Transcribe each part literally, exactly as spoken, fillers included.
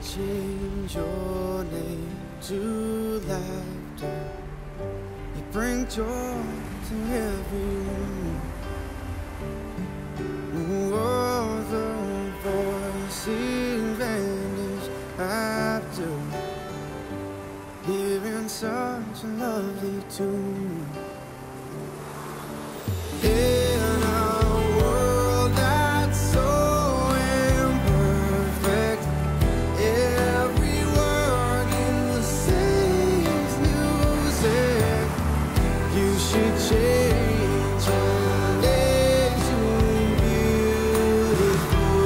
change your name to laughter. You bring joy to everyone. All the voices vanish after hearing such a lovely tune. In a world that's so imperfect, every word in the same music. You should change your name to beautiful.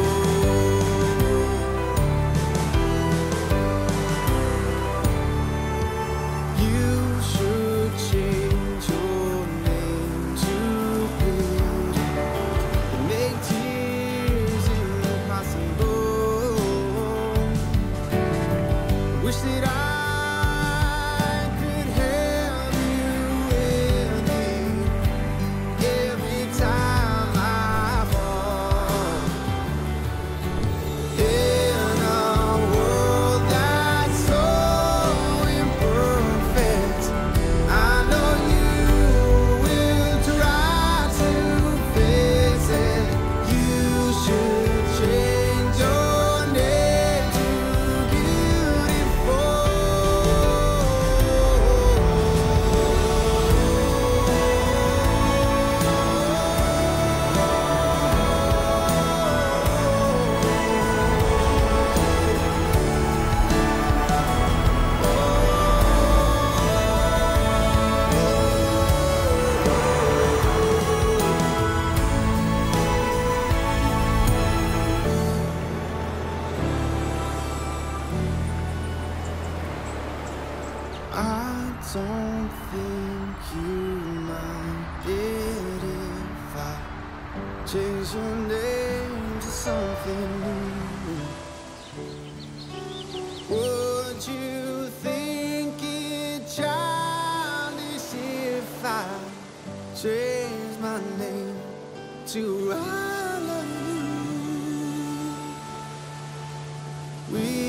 You should change your name to beautiful. Make tears impossible. Wish that I could have you with me every time I fall. In a world that's so imperfect, I know you will try to fix it. You should change your name to beautiful. I don't think you mind it if I change your name to something new. Would you think it childish if I change my name to I love you? We